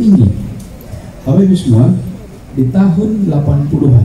tinggi. Bapak Ibu semua, di tahun 80-an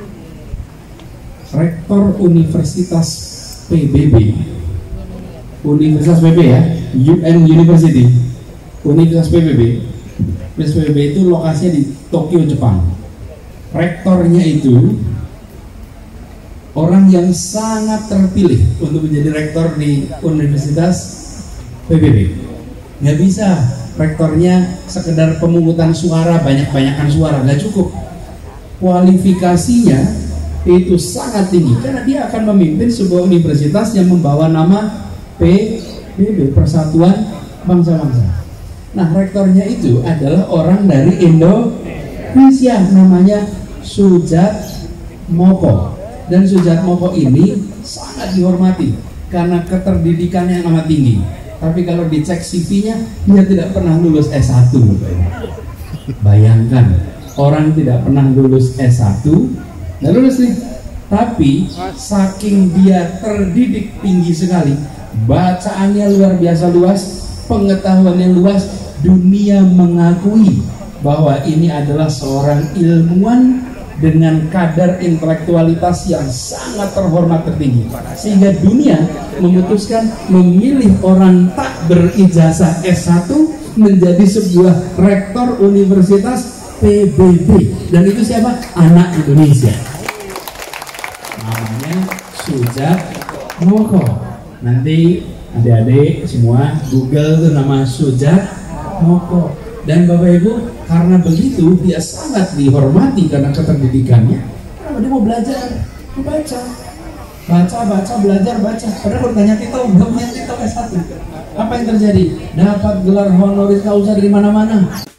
rektor Universitas PBB, Universitas PBB ya, UN University, Universitas PBB. Universitas PBB itu lokasinya di Tokyo, Jepang. Rektornya itu orang yang sangat terpilih untuk menjadi rektor di Universitas PBB. Nggak bisa rektornya sekedar pemungutan suara, banyak-banyakan suara, nggak cukup. Kualifikasinya itu sangat tinggi karena dia akan memimpin sebuah universitas yang membawa nama PBB, Persatuan Bangsa-Bangsa. Nah, rektornya itu adalah orang dari Indonesia, namanya Soedjatmoko. Dan Soedjatmoko ini sangat dihormati karena keterdidikannya yang amat tinggi. Tapi kalau dicek CV-nya, dia tidak pernah lulus S1. Bayangkan, orang tidak pernah lulus S1, nggak lulus nih. Tapi saking dia terdidik tinggi sekali, bacaannya luar biasa luas, pengetahuannya luas, dunia mengakui bahwa ini adalah seorang ilmuwan dengan kadar intelektualitas yang sangat terhormat tertinggi, sehingga dunia memutuskan memilih orang tak berijazah S1 menjadi sebuah rektor Universitas PBB. Dan itu siapa? Anak Indonesia, namanya Soedjatmoko. Nanti adik-adik semua Google tuh nama Soedjatmoko. Dan Bapak Ibu, karena begitu dia sangat dihormati karena keterdidikannya. Karena dia mau belajar, mau baca, belajar, baca. Padahal kalau tanya Tito, belum punya Tito S1. Apa yang terjadi? Dapat gelar honoris causa dari mana-mana.